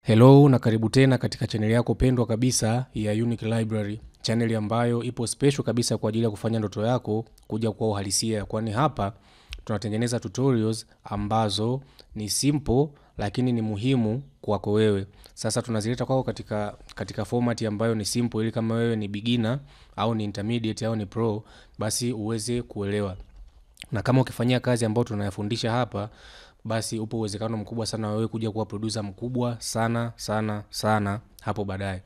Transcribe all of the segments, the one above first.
Hello na karibu tena katika channel yako pendwa kabisa ya Unique Library. Channel ambayo ipo special kabisa kwa ajili ya kufanya ndoto yako kuja kwa uhalisia. Kwani hapa tunatengeneza tutorials ambazo ni simple lakini ni muhimu kwako wewe. Sasa tunazileta kwako katika format ambayo ni simple ili kama wewe ni beginner au ni intermediate au ni pro basi uweze kuelewa. Na kama ukifanyia kazi ambayo tunayafundisha hapa, basi upo uwezekano mkubwa sana wewe kuja kuwa producer mkubwa sana hapo baadaye.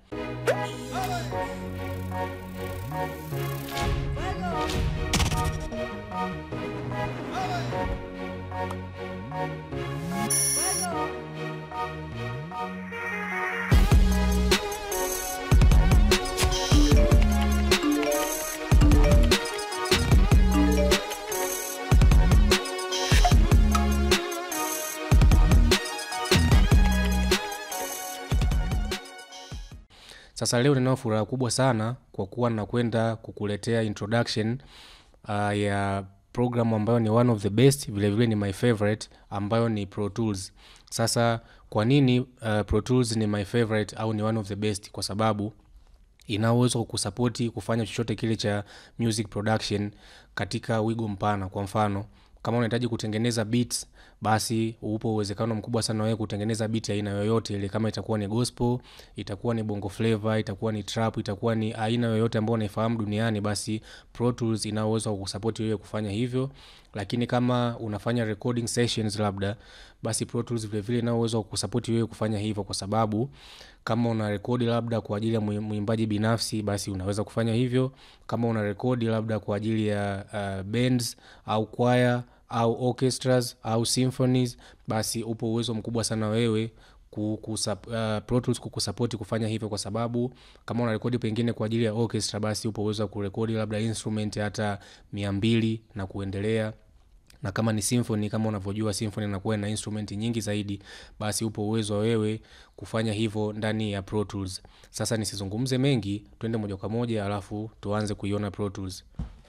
Sasa leo ninao furaha kubwa sana kwa kuwa nakwenda kukuletea introduction ya program ambayo ni one of the best, vile vile ni my favorite, ambayo ni Pro Tools. Sasa kwa nini Pro Tools ni my favorite au ni one of the best? Kwa sababu ina uwezo kukusapoti kufanya chochote kile cha music production katika wigo mpana. Kwa mfano, kama unahitaji kutengeneza beats, basi upo uwezekano mkubwa sana wewe kutengeneza beat ya aina yoyote ile, kama itakuwa ni gospel, itakuwa ni bongo flavor, itakuwa ni trap, itakuwa ni aina yoyote ambayo unaifahamu duniani, basi Pro Tools ina uwezo kukusupport wewe kufanya hivyo. Lakini kama unafanya recording sessions labda, basi Pro Tools vile vile ina uwezo kukusupport wewe kufanya hivyo, kwa sababu kama una record labda kwa ajili ya muimbaji binafsi, basi unaweza kufanya hivyo. Kama una record labda kwa ajili ya bands au choir au orchestras au symphonies, basi upo uwezo mkubwa sana wewe Pro Tools kukusupport kufanya hivyo, kwa sababu kama una record pengine kwa ajili ya orchestra, basi upo uwezo kurekodi labda instrument hata 200 na kuendelea. Na kama ni symphony, kama unavyojua symphony inakuwa na instrument nyingi zaidi, basi upo uwezo wewe kufanya hivyo ndani ya Pro Tools. Sasa nisizungumze mengi, twende moja kwa moja alafu tuanze kuiona Pro Tools.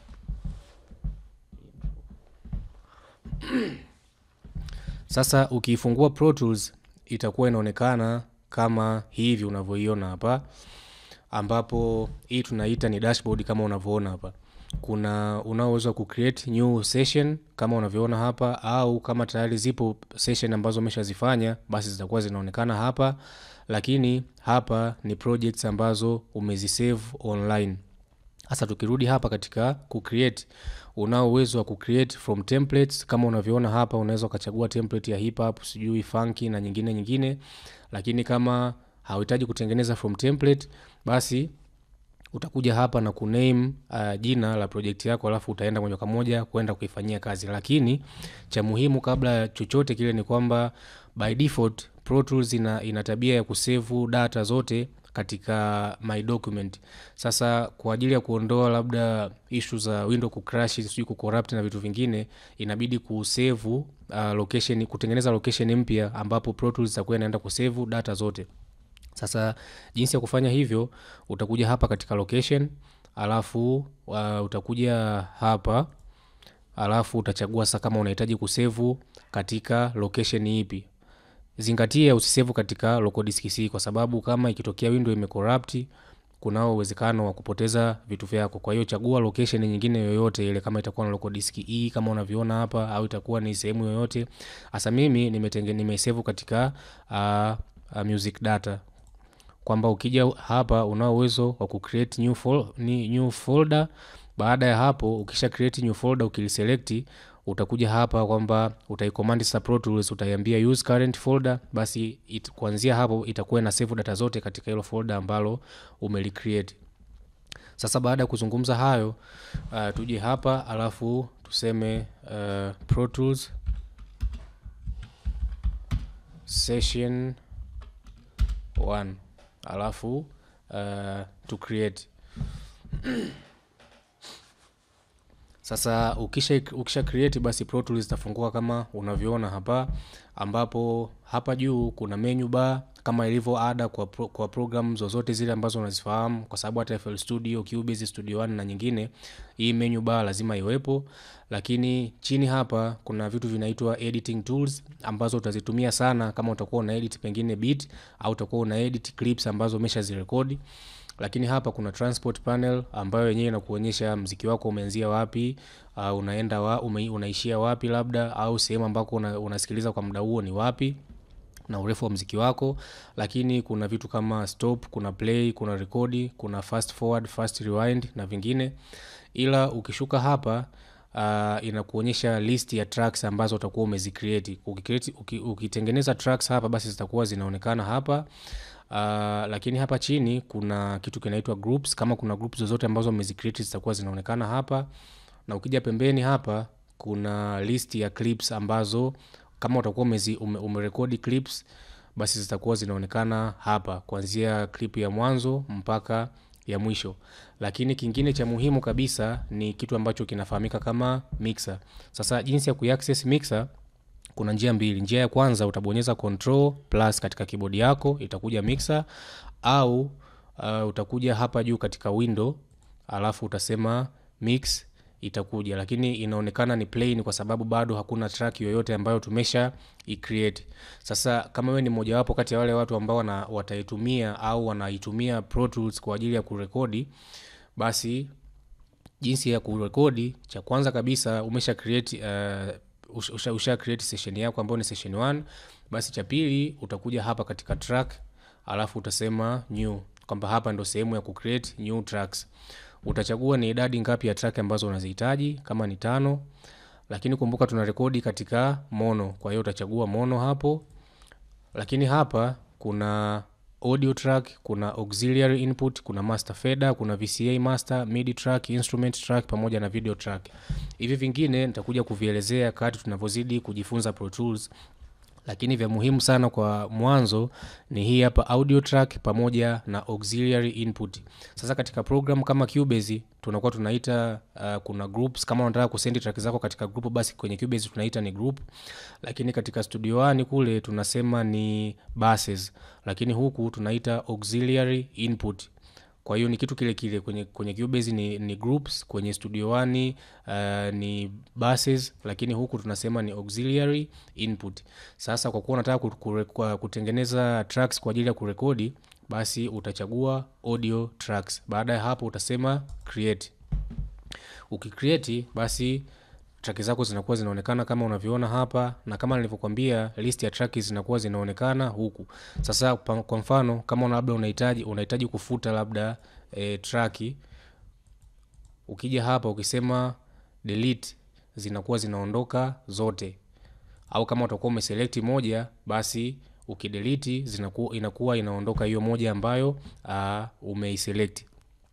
Sasa ukifungua Pro Tools itakuwa inaonekana kama hivi unavyoiona hapa, ambapo hii tunaita ni dashboard kama unavyoona hapa. Unaweza kucreate new session kama unavyoona hapa, au kama tayari zipo session ambazo umeshazifanya basi zitakuwa zinaonekana hapa. Lakini hapa ni projects ambazo umezisave online. Sasa tukirudi hapa katika kucreate, unao uwezo wa kucreate from templates kama unavyoona hapa. Unaweza ukachagua template ya hip hop, sijui funky na nyingine. Lakini kama hauhitaji kutengeneza from template, basi utakuja hapa na kuname jina la project yako, alafu utaenda moja kwa moja kwenda kuifanyia kazi. Lakini cha muhimu kabla chochote kile ni kwamba by default Pro Tools ina tabia ya kusave data zote katika my document. Sasa kwa ajili ya kuondoa labda issues za window kucrash, sijui kucorrupt na vitu vingine, inabidi kusave location, kutengeneza location mpya ambapo Pro Tools itakuwa inaenda kusave data zote. Sasa jinsi ya kufanya hivyo, utakuja hapa katika location, alafu utakuja hapa, alafu utachagua sasa kama unahitaji kusave katika location ipi. Zingatia usisave katika local disk C, kwa sababu kama ikitokea window imecorrupt, kunao uwezekano wa kupoteza vitu vyako. Kwa hiyo chagua location nyingine yoyote ile, kama itakuwa na local disk E kama unavyoona hapa, au itakuwa ni sehemu yoyote. Hasa mimi nimesave katika music data, kwamba ukija hapa unao uwezo wa kucreate new folder. Baada ya hapo ukisha create new folder, ukiliselect, utakuja hapa kwamba utaicommand sa Pro Tools, utaiambia use current folder, basi kuanzia hapo itakuwa na save data zote katika hilo folder ambalo umelicreate. Sasa baada ya kuzungumza hayo, tuje hapa alafu tuseme Pro Tools session 1, alafu to create. Sasa ukisha create, basi Pro Tools itafungua kama unavyoona hapa, ambapo hapa juu kuna menu bar, kama ilivyo ada kwa program zozote zile ambazo unazifahamu, kwa sababu hata FL Studio, Cubase, Studio One na nyingine, hii menu bar lazima iwepo. Lakini chini hapa kuna vitu vinaitwa editing tools ambazo utazitumia sana kama utakuwa una edit pengine beat au utakuwa una edit clips ambazo umeshazirekodi. Lakini hapa kuna transport panel ambayo yenyewe inakuonyesha muziki wako umeanzia wapi, unaenda unaishia wapi labda, au sehemu ambako unasikiliza kwa muda huo ni wapi na urefu wa muziki wako. Lakini kuna vitu kama stop, kuna play, kuna record, kuna fast forward, fast rewind na vingine. Ila ukishuka hapa inakuonyesha list ya tracks ambazo utakuwa umezicreate. Ukitengeneza tracks hapa basi zitakuwa zinaonekana hapa. Lakini hapa chini kuna kitu kinaitwa groups. Kama kuna groups zozote ambazo umezicreate zitakuwa zinaonekana hapa. Na ukija pembeni hapa kuna list ya clips ambazo kama utakuwa umerekodi clips basi zitakuwa zinaonekana hapa, kuanzia clip ya mwanzo mpaka ya mwisho. Lakini kingine cha muhimu kabisa ni kitu ambacho kinafahamika kama mixer. Sasa jinsi ya kuaccess mixer kuna njia mbili. Njia ya kwanza utabonyeza control plus katika keyboard yako, itakuja mixer, au utakuja hapa juu katika window alafu utasema mix, itakuja. Lakini inaonekana ni plain kwa sababu bado hakuna track yoyote ambayo tumesha create. Sasa kama wewe ni mmoja wapo kati ya wale watu ambao wataitumia au wanaitumia Pro Tools kwa ajili ya kurekodi, basi jinsi ya kurekodi, cha kwanza kabisa umesha create usha create session yako ambayo ni session 1. Basi cha pili utakuja hapa katika track alafu utasema new, kwamba hapa ndo sehemu ya kucreate new tracks. Utachagua ni idadi ngapi ya track ambazo unazihitaji, kama ni 5. Lakini kumbuka tunarekodi katika mono, kwa hiyo utachagua mono hapo. Lakini hapa kuna audio track, kuna auxiliary input, kuna master fader, kuna VCA master, MIDI track, instrument track pamoja na video track. Hivi vingine nitakuja kuvielezea kadri tunavyozidi kujifunza Pro Tools. Lakini vya muhimu sana kwa mwanzo ni hii hapa audio track pamoja na auxiliary input. Sasa katika program kama Cubase tunakuwa tunaita kuna groups. Kama unataka kusend track zako katika group basi kwenye Cubase tunaita ni group. Lakini katika Studio One kule tunasema ni buses. Lakini huku tunaita auxiliary input. Kwa hiyo ni kitu kile kile kwenye Cubase ni groups, kwenye Studio One ni buses, lakini huku tunasema ni auxiliary input. Sasa kwa kuwa unataka kutengeneza tracks kwa ajili ya kurekodi, basi utachagua audio tracks. Baada ya hapo utasema create. Ukicreate basi track zako zinakuwa zinaonekana kama unavyoona hapa, na kama nilivyokuambia list ya tracks zinakuwa zinaonekana huku. Sasa kwa mfano kama labda unahitaji kufuta labda track, ukija hapa ukisema delete zinakuwa zinaondoka zote. Au kama utakuwa umeselect moja basi ukidelete inakuwa inaondoka hiyo moja ambayo umeiselect.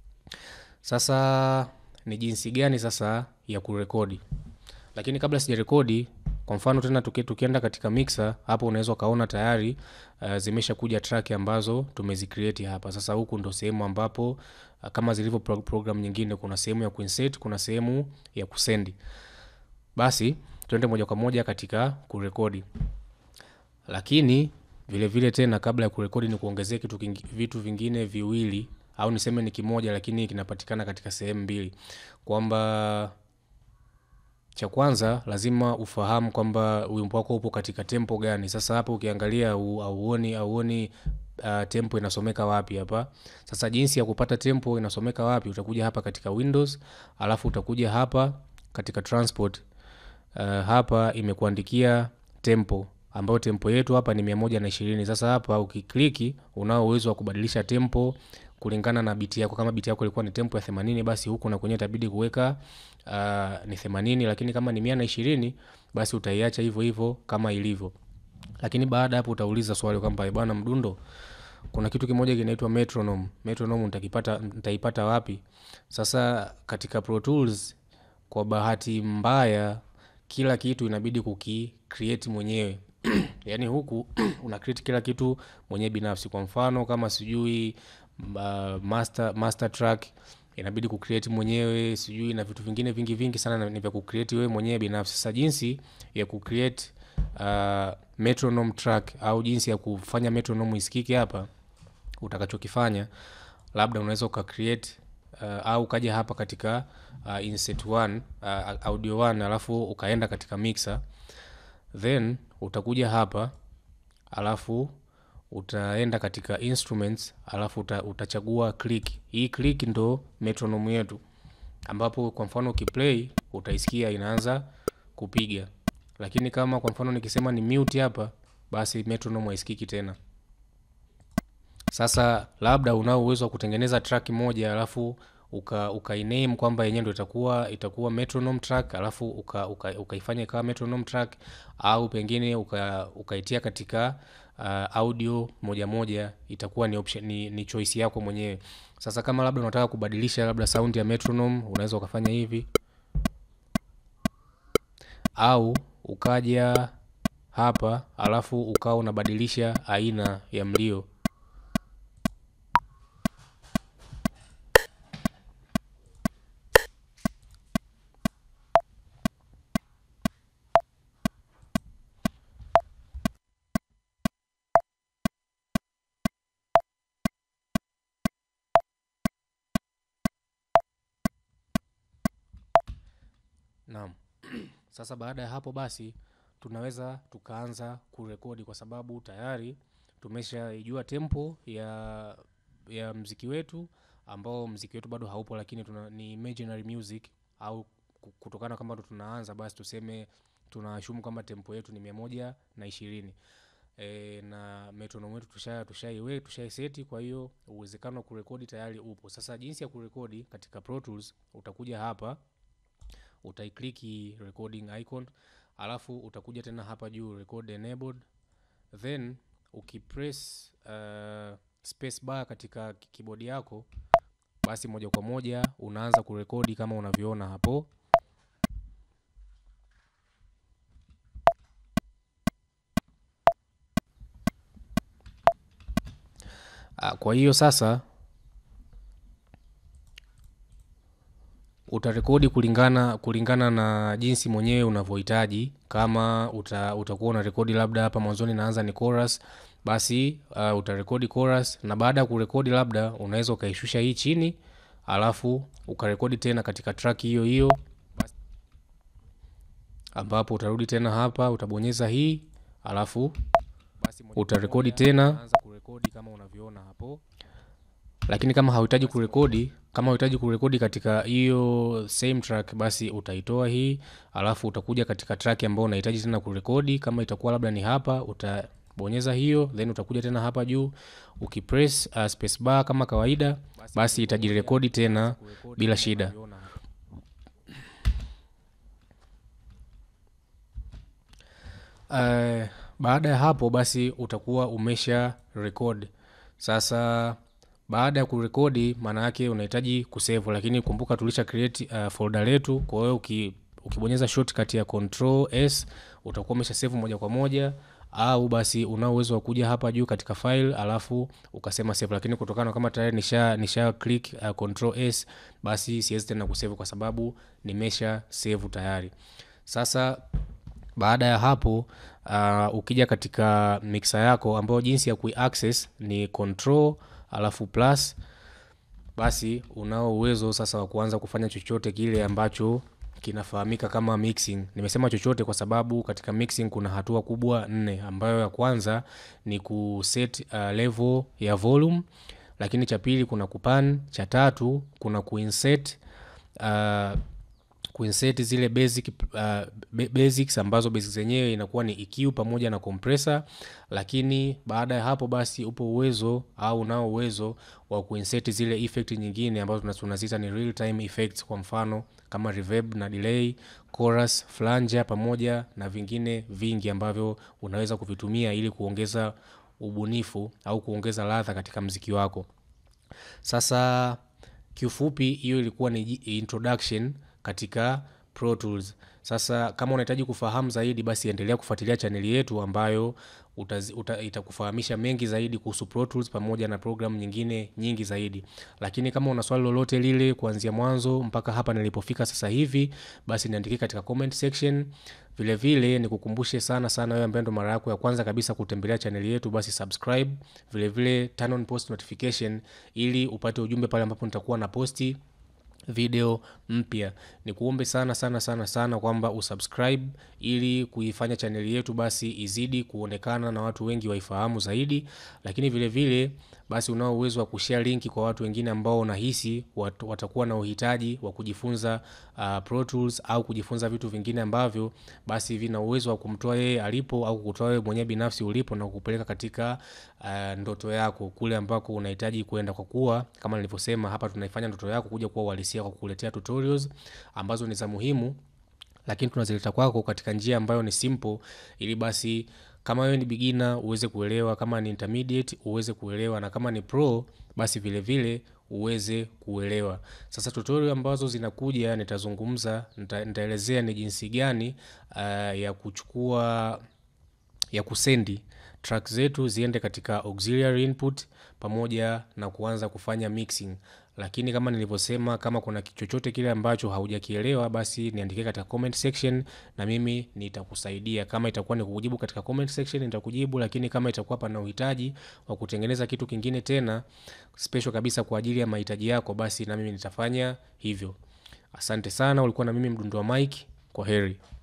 Sasa ni jinsi gani sasa ya kurekodi? Lakini kabla sijarekodi, kwa mfano tena tukienda katika mixer, hapo unaweza kaona tayari zimeshakuja track ambazo tumezicreate hapa. Sasa huku ndo sehemu ambapo kama zilivyo program nyingine kuna sehemu ya kuinsert, kuna sehemu ya kusend. Basi tuende moja kwa moja katika kurekodi. Lakini vile vile tena kabla ya kurekodi ni kuongezea vitu vingine viwili, au niseme ni kimoja lakini kinapatikana katika sehemu mbili. Kwamba cha kwanza lazima ufahamu kwamba wimbo wako upo katika tempo gani. Sasa hapo ukiangalia auoni tempo inasomeka wapi hapa. Sasa jinsi ya kupata tempo inasomeka wapi, utakuja hapa katika Windows, alafu utakuja hapa katika transport. Hapa imekuandikia tempo, ambayo tempo yetu hapa ni 120. Sasa hapa ukikliki unao uwezo wa kubadilisha tempo kulingana na biti yako. Kama biti yako ilikuwa ni tempo ya 80 basi huku na kwenye itabidi kuweka ni 80, lakini kama ni 120 basi utaiacha hivyo hivyo kama ilivyo. Lakini baada hapo utauliza swali kwamba bwana mdundo, kuna kitu kimoja kinaitwa metronome. Metronome nitaipata wapi? Sasa katika Pro Tools kwa bahati mbaya kila kitu inabidi create mwenyewe. Yaani huku una create kila kitu mwenyewe binafsi. Kwa mfano kama sijui master track inabidi kucreate mwenyewe, sijui na vitu vingine vingi sana ni vya kucreate wewe mwenyewe binafsi. Sasa jinsi ya kucreate metronome track au jinsi ya kufanya metronome isikike hapa, utakachokifanya labda unaweza create au kaja hapa katika insert 1 audio 1, alafu ukaenda katika mixer, then utakuja hapa, alafu utaenda katika instruments, alafu utachagua click. Hii click ndo metronome yetu, ambapo kwa mfano ukiplay utaisikia inaanza kupiga, lakini kama kwa mfano nikisema ni mute hapa, basi metronome haisikiki tena. Sasa labda unao uwezo wa kutengeneza track moja, alafu ukainame kwamba yenyewe ndio itakuwa metronome track, alafu ukaifanya kama metronome track, au pengine ukaitia katika audio moja moja, itakuwa ni option, ni choice yako mwenyewe. Sasa kama labda unataka kubadilisha labda sound ya metronome, unaweza ukafanya hivi, au ukaja hapa alafu ukawa unabadilisha aina ya mlio. Naam. Sasa baada ya hapo basi tunaweza tukaanza kurekodi, kwa sababu tayari tumeshaijua tempo ya mziki wetu, ambao mziki wetu bado haupo, lakini ni imaginary music, au kutokana kama tunaanza basi tuseme tunashumu kama tempo yetu ni 120. Na metronome wetu tushai-seti, kwa hiyo uwezekano wa kurekodi tayari upo. Sasa jinsi ya kurekodi katika Pro Tools, utakuja hapa, utaikliki recording icon, alafu utakuja tena hapa juu record enabled, then ukipress space bar katika keyboard yako, basi moja kwa moja unaanza kurekodi kama unavyoona hapo. Kwa hiyo sasa utarekodi kulingana na jinsi mwenyewe unavyohitaji. Kama utakuwa una rekodi labda hapa mwanzoni naanza ni chorus, basi utarekodi chorus, na baada ya kurekodi labda unaweza ukaishusha hii chini, alafu ukarekodi tena katika track hiyo hiyo, ambapo utarudi tena hapa, utabonyeza hii, alafu utarekodi tena, unaanza kurekodi kama unavyoona hapo. Lakini kama hauhitaji kurekodi katika hiyo same track, basi utaitoa hii, alafu utakuja katika track ambayo unahitaji tena kurekodi. Kama itakuwa labda ni hapa, utabonyeza hiyo, then utakuja tena hapa juu, ukipress space bar kama kawaida, basi itajirekodi tena bila shida. Baada ya hapo basi utakuwa umesha record. Sasa baada ya kurekodi, maana yake unahitaji kusave, lakini kumbuka tulisha create folder letu. Kwa hiyo ukibonyeza shortcut ya Control S utakuwa umesha save moja kwa moja, au basi una uwezo wa kuja hapa juu katika file alafu ukasema save, lakini kutokana kama tayari nisha click Control S, basi siwezi tena kusave kwa sababu nimesha save tayari. Sasa baada ya hapo ukija katika mixer yako, ambayo jinsi ya kuiaccess ni Control alafu plus, basi unao uwezo sasa wa kuanza kufanya chochote kile ambacho kinafahamika kama mixing. Nimesema chochote kwa sababu katika mixing kuna hatua kubwa 4, ambayo ya kwanza ni kuset level ya volume, lakini cha pili kuna kupan, cha tatu kuna kuinsert zile basics, ambazo basics zenyewe inakuwa ni EQ pamoja na compressor. Lakini baada ya hapo basi upo uwezo au unao uwezo wa kuinsert zile effect nyingine ambazo tunaziita ni real time effects, kwa mfano kama reverb na delay, chorus, flanger pamoja na vingine vingi ambavyo unaweza kuvitumia ili kuongeza ubunifu au kuongeza ladha katika muziki wako. Sasa kiufupi hiyo ilikuwa ni introduction katika Pro Tools. Sasa kama unahitaji kufahamu zaidi, basi endelea kufuatilia channel yetu ambayo itakufahamisha mengi zaidi kuhusu Pro Tools pamoja na program nyingine nyingi zaidi. Lakini kama una swali lolote lile kuanzia mwanzo mpaka hapa nilipofika sasa hivi, basi niandikie katika comment section. Vile vile nikukumbushe sana wewe ambaye ndo mara yako ya kwanza kabisa kutembelea channel yetu, basi subscribe. Vile vile turn on post notification ili upate ujumbe pale ambapo nitakuwa na posti video mpya. Nikuombe sana kwamba usubscribe ili kuifanya channel yetu basi izidi kuonekana na watu wengi waifahamu zaidi. Lakini vile vile basi unao uwezo wa kushare linki kwa watu wengine ambao unahisi watakuwa na uhitaji wa kujifunza Pro Tools au kujifunza vitu vingine ambavyo basi vina uwezo wa kumtoa yeye alipo au kukutoa wewe mwenyewe binafsi ulipo na kukupeleka katika ndoto yako kule ambako unahitaji kwenda, kwa kuwa kama nilivyosema hapa tunaifanya ndoto yako kuja kuwa uhalisia kwa kukuletea tutorials ambazo ni za muhimu, lakini tunazileta kwako katika njia ambayo ni simple, ili basi kama wewe ni beginner uweze kuelewa, kama ni intermediate uweze kuelewa, na kama ni pro basi vile vile uweze kuelewa. Sasa tutorial ambazo zinakuja nitaelezea ni jinsi gani ya kusendi track zetu ziende katika auxiliary input pamoja na kuanza kufanya mixing. Lakini kama nilivyosema, kama kuna chochote kile ambacho haujakielewa, basi niandikie katika comment section na mimi nitakusaidia. Kama itakuwa ni kukujibu katika comment section nitakujibu, lakini kama itakuwa pana uhitaji wa kutengeneza kitu kingine tena special kabisa kwa ajili ya mahitaji yako, basi na mimi nitafanya hivyo. Asante sana, ulikuwa na mimi Mdundo wa Mike. Kwaheri.